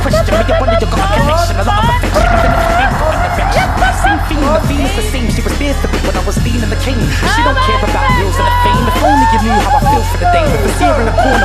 question me, I wonder you got a connection. A lot of affection, even if you ain't got a direction. Same thing, the feeling's the same. She was there for me when I was stealing the king. She don't care about rules and the fame. If only you knew how I feel for the day. With the sear and the pool